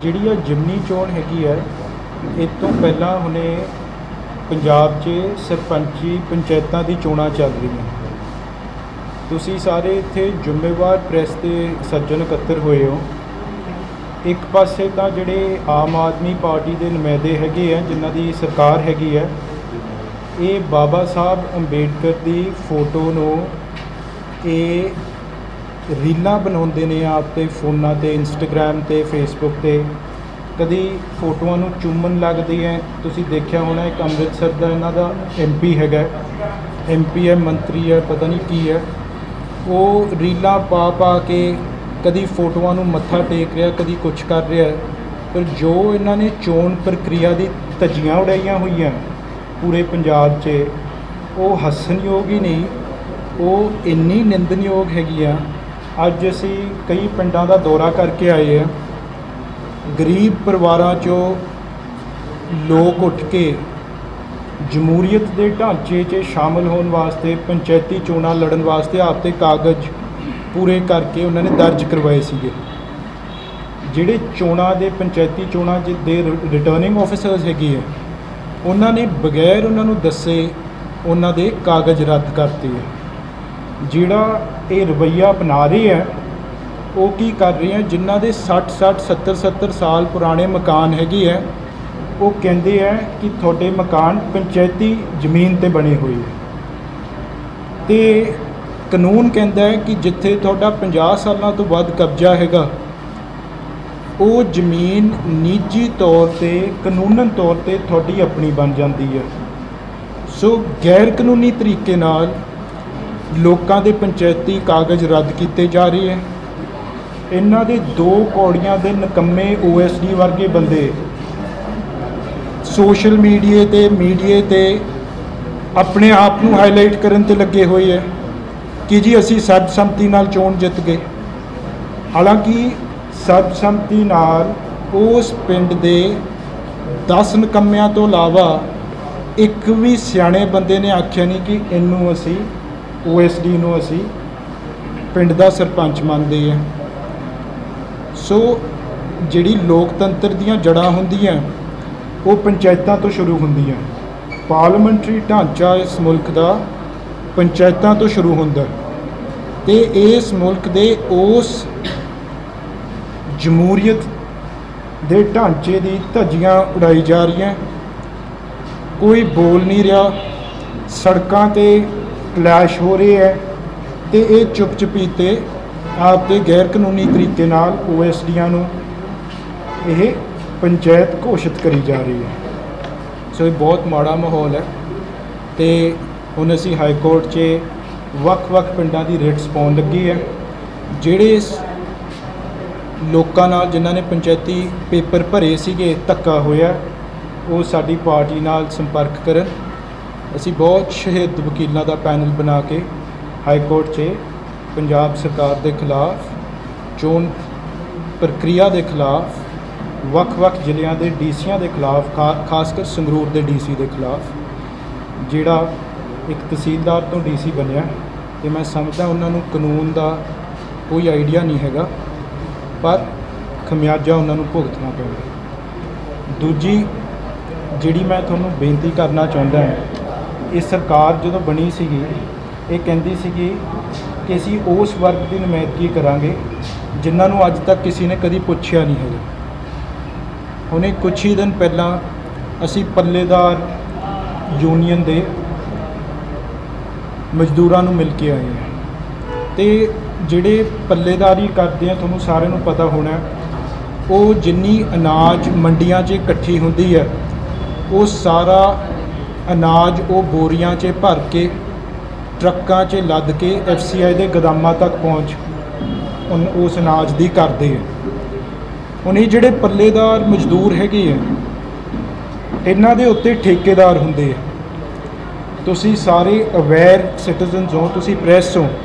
ਜਿਹੜੀ ਇਹ ਜਿਮਨੀ ਚੋਣ ਹੈਗੀ ਹੈ, ਇਹ ਤੋਂ ਪਹਿਲਾਂ ਹੁਣੇ ਪੰਜਾਬ 'ਚ ਸਰਪੰਚੀ ਪੰਚਾਇਤਾਂ ਦੀ ਚੋਣਾਂ ਚੱਲ ਰਹੀਆਂ। ਤੁਸੀਂ ਸਾਰੇ ਇੱਥੇ ਜ਼ਿੰਮੇਵਾਰ ਪ੍ਰੈਸ ਦੇ ਸੱਜਣ ਇਕੱਤਰ ਹੋਏ ਹੋ। ਇੱਕ ਪਾਸੇ ਤਾਂ ਜਿਹੜੇ ਆਮ ਆਦਮੀ ਪਾਰਟੀ ਦੇ ਨੁਮਾਇੰਦੇ ਹੈਗੇ ਆ, ਜਿਨ੍ਹਾਂ ਦੀ ਸਰਕਾਰ ਹੈਗੀ ਹੈ, ਇਹ ਬਾਬਾ ਸਾਹਿਬ ਅੰਬੇਡਕਰ ਦੀ ਫੋਟੋ ਨੂੰ ਇਹ ਰੀਲਾਂ ਬਣਾਉਂਦੇ ਨੇ ਆਪਦੇ ਫੋਨਾਂ 'ਤੇ, ਇੰਸਟਾਗ੍ਰਾਮ 'ਤੇ, ਫੇਸਬੁੱਕ 'ਤੇ। ਕਦੀ ਫੋਟੋਆਂ ਨੂੰ ਚੁੰਮਣ ਲੱਗਦੀ ਹੈ। ਤੁਸੀਂ ਦੇਖਿਆ ਹੋਣਾ, ਇੱਕ ਅੰਮ੍ਰਿਤਸਰ ਦਾ ਇਹਨਾਂ ਦਾ MP ਹੈਗਾ, MP ਹੈ, ਮੰਤਰੀ ਹੈ, ਪਤਾ ਨਹੀਂ ਕੀ ਹੈ, ਉਹ ਰੀਲਾਂ ਪਾ ਕੇ ਕਦੀ ਫੋਟੋਆਂ ਨੂੰ ਮੱਥਾ ਟੇਕ ਰਿਹਾ, ਕਦੀ ਕੁਛ ਕਰ ਰਿਹਾ। ਪਰ ਜੋ ਇਹਨਾਂ ਨੇ ਚੋਣ ਪ੍ਰਕਿਰਿਆ ਦੀ ਧੱਜੀਆਂ ਉਡਾਈਆਂ ਹੋਈਆਂ ਪੂਰੇ ਪੰਜਾਬ 'ਚ, ਉਹ ਹੱਸਣਯੋਗ ਹੀ ਨਹੀਂ, ਉਹ ਇੰਨੀ ਨਿੰਦਣਯੋਗ ਹੈਗੀ ਆ। ਅੱਜ ਅਸੀਂ ਕਈ ਪਿੰਡਾਂ ਦਾ ਦੌਰਾ ਕਰਕੇ ਆਏ ਹਾਂ। ਗਰੀਬ ਪਰਿਵਾਰਾਂ 'ਚੋਂ ਲੋਕ ਉੱਠ ਕੇ ਜਮਹੂਰੀਅਤ ਦੇ ਢਾਂਚੇ 'ਚ ਸ਼ਾਮਲ ਹੋਣ ਵਾਸਤੇ, ਪੰਚਾਇਤੀ ਚੋਣਾਂ ਲੜਨ ਵਾਸਤੇ ਆਪਦੇ ਕਾਗਜ਼ ਪੂਰੇ ਕਰਕੇ ਉਹਨਾਂ ਨੇ ਦਰਜ ਕਰਵਾਏ ਸੀਗੇ। ਜਿਹੜੇ ਚੋਣਾਂ ਦੇ ਪੰਚਾਇਤੀ ਚੋਣਾਂ ਦੇ ਰਿਟਰਨਿੰਗ ਆਫਿਸਰਸ ਹੈਗੇ ਆ, ਉਹਨਾਂ ਨੇ ਬਗੈਰ ਉਹਨਾਂ ਨੂੰ ਦੱਸੇ ਉਹਨਾਂ ਦੇ ਕਾਗਜ਼ ਰੱਦ ਕਰਤੇ ਆ। ਜਿਹੜਾ ਇਹ ਰਵੱਈਆ ਅਪਣਾ ਰਹੇ ਹੈ, ਉਹ ਕੀ ਕਰ ਰਹੇ ਹੈ, ਜਿਨ੍ਹਾਂ ਦੇ 60 70 ਸਾਲ ਪੁਰਾਣੇ ਮਕਾਨ ਹੈਗੇ ਹੈ, ਉਹ ਕਹਿੰਦੇ ਹੈ ਕਿ ਤੁਹਾਡੇ ਮਕਾਨ ਪੰਚਾਇਤੀ ਜ਼ਮੀਨ 'ਤੇ ਬਣੇ ਹੋਏ ਹੈ। ਅਤੇ ਕਾਨੂੰਨ ਕਹਿੰਦਾ ਹੈ ਕਿ ਜਿੱਥੇ ਤੁਹਾਡਾ 50 ਸਾਲਾਂ ਤੋਂ ਵੱਧ ਕਬਜ਼ਾ ਹੈਗਾ, ਉਹ ਜ਼ਮੀਨ ਨਿੱਜੀ ਤੌਰ 'ਤੇ, ਕਾਨੂੰਨਨ ਤੌਰ 'ਤੇ ਤੁਹਾਡੀ ਆਪਣੀ ਬਣ ਜਾਂਦੀ ਹੈ। ਸੋ ਗੈਰ ਕਾਨੂੰਨੀ ਤਰੀਕੇ ਨਾਲ ਲੋਕਾਂ ਦੇ ਪੰਚਾਇਤੀ ਕਾਗਜ਼ ਰੱਦ ਕੀਤੇ ਜਾ ਰਹੇ ਹੈ। ਇਹਨਾਂ ਦੇ 2 ਕੌੜੀਆਂ ਦੇ ਨਿਕੰਮੇ OSD ਵਰਗੇ ਬੰਦੇ ਸੋਸ਼ਲ ਮੀਡੀਆ 'ਤੇ ਆਪਣੇ ਆਪ ਨੂੰ ਹਾਈਲਾਈਟ ਕਰਨ 'ਤੇ ਲੱਗੇ ਹੋਏ ਹੈ ਕਿ ਜੀ ਅਸੀਂ ਸਰਬਸੰਮਤੀ ਨਾਲ ਚੋਣ ਜਿੱਤ ਗਏ। ਹਾਲਾਂਕਿ ਸਰਬਸੰਮਤੀ ਨਾਲ ਉਸ ਪਿੰਡ ਦੇ 10 ਨਿਕੰਮਿਆਂ ਤੋਂ ਇਲਾਵਾ ਇੱਕ ਵੀ ਸਿਆਣੇ ਬੰਦੇ ਨੇ ਆਖਿਆ ਨਹੀਂ ਕਿ ਇਹਨੂੰ ਅਸੀਂ OSD ਨੂੰ ਅਸੀਂ ਪਿੰਡ ਦਾ ਸਰਪੰਚ ਮੰਨਦੇ ਹਾਂ। ਸੋ ਜਿਹੜੀ ਲੋਕਤੰਤਰ ਦੀਆਂ ਜੜ੍ਹਾਂ ਹੁੰਦੀਆਂ, ਉਹ ਪੰਚਾਇਤਾਂ ਤੋਂ ਸ਼ੁਰੂ ਹੁੰਦੀਆਂ। ਪਾਰਲੀਮੈਂਟਰੀ ਢਾਂਚਾ ਇਸ ਮੁਲਕ ਦਾ ਪੰਚਾਇਤਾਂ ਤੋਂ ਸ਼ੁਰੂ ਹੁੰਦਾ, ਅਤੇ ਇਸ ਮੁਲਕ ਦੇ ਉਸ ਜਮਹੂਰੀਅਤ ਦੇ ਢਾਂਚੇ ਦੀ ਧੱਜੀਆਂ ਉਡਾਈ ਜਾ ਰਹੀਆਂ। ਕੋਈ ਬੋਲ ਨਹੀਂ ਰਿਹਾ, ਸੜਕਾਂ 'ਤੇ ਕਲੈਸ਼ ਹੋ ਰਹੇ ਹੈ, ਅਤੇ ਇਹ ਚੁੱਪ ਚਪੀਤੇ ਆਪਦੇ ਗੈਰ ਕਾਨੂੰਨੀ ਤਰੀਕੇ ਨਾਲ OSDਆਂ ਨੂੰ ਇਹ ਪੰਚਾਇਤ ਘੋਸ਼ਿਤ ਕਰੀ ਜਾ ਰਹੀ ਹੈ। ਸੋ ਇਹ ਬਹੁਤ ਮਾੜਾ ਮਾਹੌਲ ਹੈ। ਅਤੇ ਹੁਣ ਅਸੀਂ ਹਾਈ ਕੋਰਟ 'ਚ ਵੱਖ-ਵੱਖ ਪਿੰਡਾਂ ਦੀ ਰਿਟਸ ਪਾਉਣ ਲੱਗੇ ਹੈ। ਜਿਹੜੇ ਲੋਕਾਂ ਨਾਲ, ਜਿਨ੍ਹਾਂ ਨੇ ਪੰਚਾਇਤੀ ਪੇਪਰ ਭਰੇ ਸੀਗੇ, ਧੱਕਾ ਹੋਇਆ, ਉਹ ਸਾਡੀ ਪਾਰਟੀ ਨਾਲ ਸੰਪਰਕ ਕਰਨ। ਅਸੀਂ ਬਹੁਤ ਸ਼ਹੀਦ ਵਕੀਲਾਂ ਦਾ ਪੈਨਲ ਬਣਾ ਕੇ ਹਾਈ ਕੋਰਟ 'ਚ ਪੰਜਾਬ ਸਰਕਾਰ ਦੇ ਖਿਲਾਫ, ਚੋਣ ਪ੍ਰਕਿਰਿਆ ਦੇ ਖਿਲਾਫ, ਵੱਖ-ਵੱਖ ਜ਼ਿਲ੍ਹਿਆਂ ਦੇ DCਆਂ ਦੇ ਖਿਲਾਫ, ਖਾਸ ਕਰ ਸੰਗਰੂਰ ਦੇ DC ਦੇ ਖਿਲਾਫ, ਜਿਹੜਾ ਇੱਕ ਤਹਿਸੀਲਦਾਰ ਤੋਂ DC ਬਣਿਆ। ਅਤੇ ਮੈਂ ਸਮਝਦਾ ਉਹਨਾਂ ਨੂੰ ਕਾਨੂੰਨ ਦਾ ਕੋਈ ਆਈਡੀਆ ਨਹੀਂ ਹੈਗਾ, ਪਰ ਖਮਿਆਜਾ ਉਹਨਾਂ ਨੂੰ ਭੁਗਤਣਾ ਪੈਂਦਾ। ਦੂਜੀ ਜਿਹੜੀ ਮੈਂ ਤੁਹਾਨੂੰ ਬੇਨਤੀ ਕਰਨਾ ਚਾਹੁੰਦਾ ਹਾਂ, ਇਹ ਸਰਕਾਰ ਜਦੋਂ ਬਣੀ ਸੀਗੀ, ਇਹ ਕਹਿੰਦੀ ਸੀਗੀ ਕਿ ਅਸੀਂ ਉਸ ਵਰਗ ਦੀ ਨੁਮਾਇੰਦਗੀ ਕਰਾਂਗੇ ਜਿਨ੍ਹਾਂ ਨੂੰ ਅੱਜ ਤੱਕ ਕਿਸੇ ਨੇ ਕਦੀ ਪੁੱਛਿਆ ਨਹੀਂ ਹੈਗਾ। ਹੁਣੇ ਕੁਛ ਹੀ ਦਿਨ ਪਹਿਲਾਂ ਅਸੀਂ ਪੱਲੇਦਾਰ ਯੂਨੀਅਨ ਦੇ ਮਜ਼ਦੂਰਾਂ ਨੂੰ ਮਿਲ ਕੇ ਆਏ ਹਾਂ। ਅਤੇ ਜਿਹੜੇ ਪੱਲੇਦਾਰੀ ਕਰਦੇ ਆ, ਤੁਹਾਨੂੰ ਸਾਰਿਆਂ ਨੂੰ ਪਤਾ ਹੋਣਾ, ਉਹ ਜਿੰਨੀ ਅਨਾਜ ਮੰਡੀਆਂ 'ਚ ਇਕੱਠੀ ਹੁੰਦੀ ਹੈ, ਉਹ ਸਾਰਾ ਅਨਾਜ ਉਹ ਬੋਰੀਆਂ 'ਚ ਭਰ ਕੇ, ਟਰੱਕਾਂ 'ਚ ਲੱਦ ਕੇ FCI ਦੇ ਗੋਦਾਮਾਂ ਤੱਕ ਪਹੁੰਚ ਉਸ ਅਨਾਜ ਦੀ ਕਰਦੇ ਹੈ। ਹੁਣ ਇਹ ਜਿਹੜੇ ਪੱਲੇਦਾਰ ਮਜ਼ਦੂਰ ਹੈਗੇ ਆ, ਇਹਨਾਂ ਦੇ ਉੱਤੇ ਠੇਕੇਦਾਰ ਹੁੰਦੇ ਆ। ਤੁਸੀਂ ਸਾਰੇ ਅਵੇਅਰ ਸਿਟੀਜ਼ਨਸ ਹੋ, ਤੁਸੀਂ ਪ੍ਰੈਸ ਹੋ।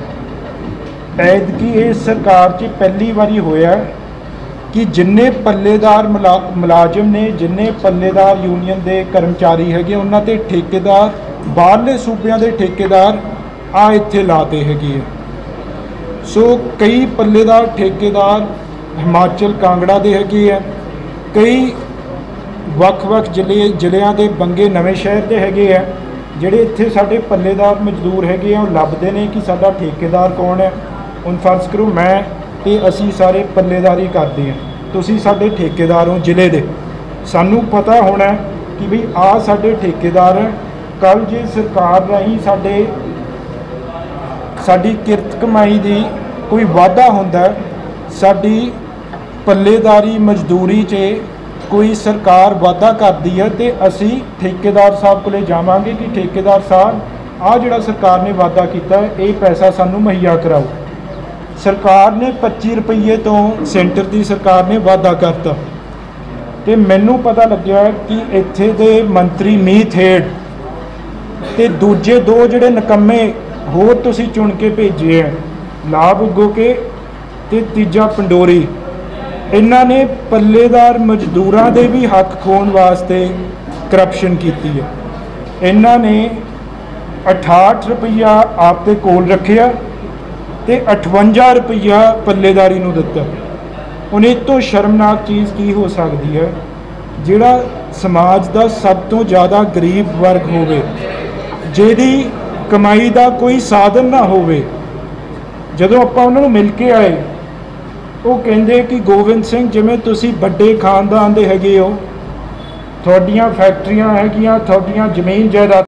ਐਤਕੀ ਇਸ ਸਰਕਾਰ 'ਚ ਪਹਿਲੀ ਵਾਰੀ ਹੋਇਆ ਕਿ ਜਿੰਨੇ ਪੱਲੇਦਾਰ ਮੁਲਾਜ਼ਮ ਨੇ, ਜਿੰਨੇ ਪੱਲੇਦਾਰ ਯੂਨੀਅਨ ਦੇ ਕਰਮਚਾਰੀ ਹੈਗੇ, ਉਹਨਾਂ 'ਤੇ ਠੇਕੇਦਾਰ, ਬਾਹਰਲੇ ਸੂਬਿਆਂ ਦੇ ਠੇਕੇਦਾਰ ਇੱਥੇ ਲਾਤੇ ਹੈਗੇ ਆ। ਸੋ ਕਈ ਪੱਲੇਦਾਰ ਠੇਕੇਦਾਰ ਹਿਮਾਚਲ ਕਾਂਗੜਾ ਦੇ ਹੈਗੇ ਆ, ਕਈ ਵੱਖ-ਵੱਖ ਜ਼ਿਲ੍ਹਿਆਂ ਦੇ ਬੰਗੇ ਨਵੇਂ ਸ਼ਹਿਰ ਦੇ ਹੈਗੇ ਆ। ਜਿਹੜੇ ਇੱਥੇ ਸਾਡੇ ਪੱਲੇਦਾਰ ਮਜ਼ਦੂਰ ਹੈਗੇ ਆ, ਉਹ ਲੱਭਦੇ ਨੇ ਕਿ ਸਾਡਾ ਠੇਕੇਦਾਰ ਕੌਣ ਹੈ। ਹੁਣ ਫਰਜ਼ ਕਰੋ ਮੈਂ ਤੇ ਅਸੀਂ ਸਾਰੇ ਪੱਲੇਦਾਰੀ ਕਰਦੇ ਹਾਂ, ਤੁਸੀਂ ਸਾਡੇ ਠੇਕੇਦਾਰ ਹੋ ਜ਼ਿਲ੍ਹੇ ਦੇ, ਸਾਨੂੰ ਪਤਾ ਹੋਣਾ ਕਿ ਵੀ ਆਹ ਸਾਡੇ ਠੇਕੇਦਾਰ ਹੈ। ਕੱਲ੍ਹ ਜੇ ਸਰਕਾਰ ਰਾਹੀਂ ਸਾਡੀ ਕਿਰਤ ਕਮਾਈ ਦੀ ਕੋਈ ਵਾਧਾ ਹੁੰਦਾ, ਸਾਡੀ ਪੱਲੇਦਾਰੀ ਮਜ਼ਦੂਰੀ 'ਚ ਕੋਈ ਸਰਕਾਰ ਵਾਧਾ ਕਰਦੀ ਹੈ, ਤੇ ਅਸੀਂ ਠੇਕੇਦਾਰ ਸਾਹਿਬ ਕੋਲੇ ਜਾਵਾਂਗੇ ਕਿ ਠੇਕੇਦਾਰ ਸਾਹਿਬ ਆਹ ਜਿਹੜਾ ਸਰਕਾਰ ਨੇ ਵਾਧਾ ਕੀਤਾ ਇਹ ਪੈਸਾ ਸਾਨੂੰ ਮੁਹੱਈਆ ਕਰਾਓ। ਸਰਕਾਰ ਨੇ 25 ਰੁਪਏ ਤੋਂ ਸੈਂਟਰ ਦੀ ਸਰਕਾਰ ਨੇ ਵਾਧਾ ਕਰਤਾ, ਤੇ ਮੈਨੂੰ ਪਤਾ ਲੱਗਿਆ ਕਿ ਇੱਥੇ ਦੇ ਮੰਤਰੀ ਮੀਤ ਹੇਡ ਤੇ ਦੂਜੇ ਦੋ ਜਿਹੜੇ ਨਿਕੰਮੇ ਹੋਰ ਤੁਸੀਂ ਚੁਣ ਕੇ ਭੇਜੇ ਹੈ, ਲਾਭ ਉਗੋਕੇ ਤੇ ਤੀਜਾ ਪੰਡੋਰੀ, ਇਹਨਾਂ ਨੇ ਪੱਲੇਦਾਰ ਮਜ਼ਦੂਰਾਂ ਦੇ ਵੀ ਹੱਕ ਖੋਣ ਵਾਸਤੇ ਕਰਪਸ਼ਨ ਕੀਤੀ ਹੈ। ਇਹਨਾਂ ਨੇ 68 ਰੁਪਈਆ ਆਪ ਦੇ ਕੋਲ ਰੱਖਿਆ ਤੇ 58 ਰੁਪਈਆ ਪੱਲੇਦਾਰੀ ਨੂੰ ਦਿੱਤਾ। ਹੁਣ ਇਹ ਤੋਂ ਸ਼ਰਮਨਾਕ ਚੀਜ਼ ਕੀ ਹੋ ਸਕਦੀ ਹੈ? ਜਿਹੜਾ ਸਮਾਜ ਦਾ ਸਭ ਤੋਂ ਜ਼ਿਆਦਾ ਗਰੀਬ ਵਰਗ ਹੋਵੇ, ਜਿਹਦੀ ਕਮਾਈ ਦਾ ਕੋਈ ਸਾਧਨ ਨਾ ਹੋਵੇ, ਜਦੋਂ ਆਪਾਂ ਉਹਨਾਂ ਨੂੰ ਮਿਲ ਕੇ ਆਏ, ਉਹ ਕਹਿੰਦੇ ਕਿ ਗੋਬਿੰਦ ਸਿੰਘ ਜਿਵੇਂ ਤੁਸੀਂ ਵੱਡੇ ਖਾਨਦਾਨ ਦੇ ਹੈਗੇ ਹੋ, ਤੁਹਾਡੀਆਂ ਫੈਕਟਰੀਆਂ ਹੈਗੀਆਂ, ਤੁਹਾਡੀਆਂ ਜ਼ਮੀਨ ਜਾਇਦਾਦ